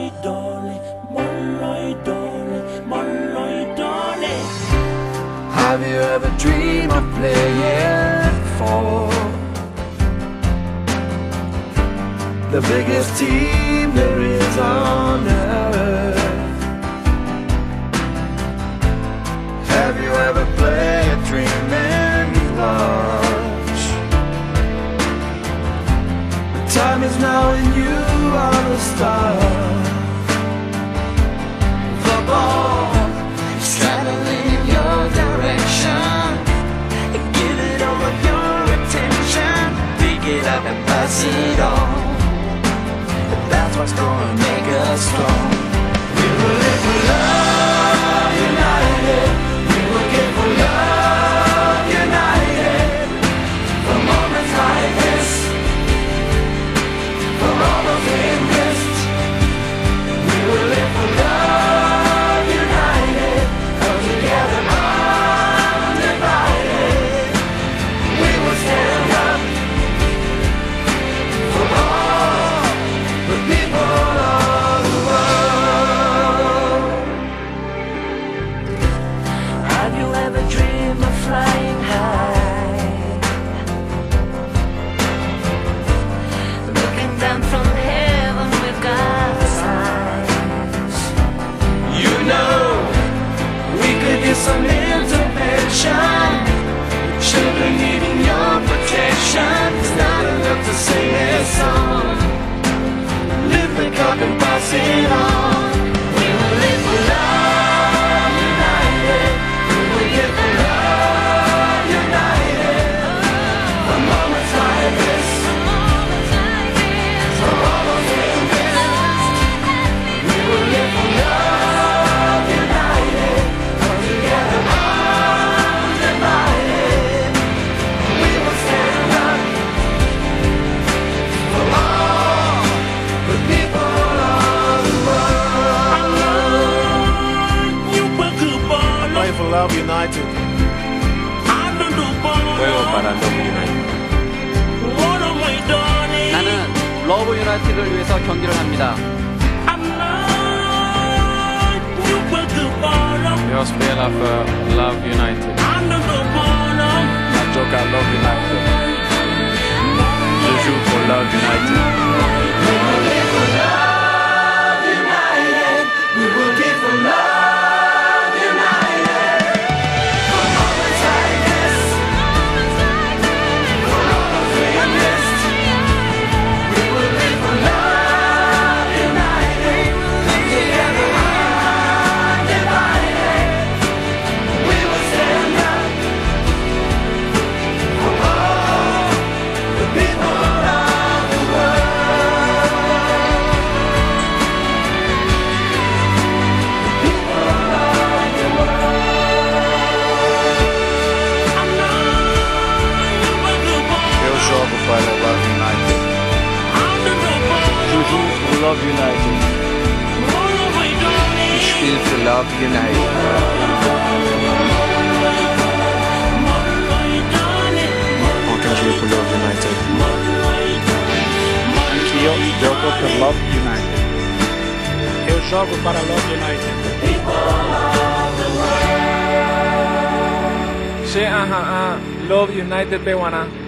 Have you ever dreamed of playing for the biggest team there is on earth? Have you ever played dreaming large? The time is now and you are the star. The ball is traveling in your direction. Give it all of your attention. Pick it up and pass it on. That's what's gonna make us strong. We will live for love united. We will give for love united. For moments like this, for all those we missed. We will live for love united. Come together undivided. We will stand up for all the people of the world. Have you ever dreamed of flying high? Looking down from heaven with God's eyes. You know, we could use some intervention. Children needing your protection. It's not enough to sing this song. Lift the cup and pass it on. We will live for love united. We will live for love united. For moments like this, for all those we missed. We will live for love united. Come together undivided. We will stand up for all the people of the world. Play for Love United. Juego para Love United. 나는 러브 유나이티드를 위해서 경기를 합니다. Jag spelar för Love United. Jag jogar Love United. Je joue pour Love United. We will live for love united. We will give for love united. For moments like this, for all those we missed. We will live for love united. Come together undivided. We will stand up for all the people of the world. People of the Eu jogo para Love United. Je joue pour Love United. Ich spiele für Love United. Anche jouer pour Love United. Anch'io gioco per Love United. Eu jogo para Love United. Love United pe wana.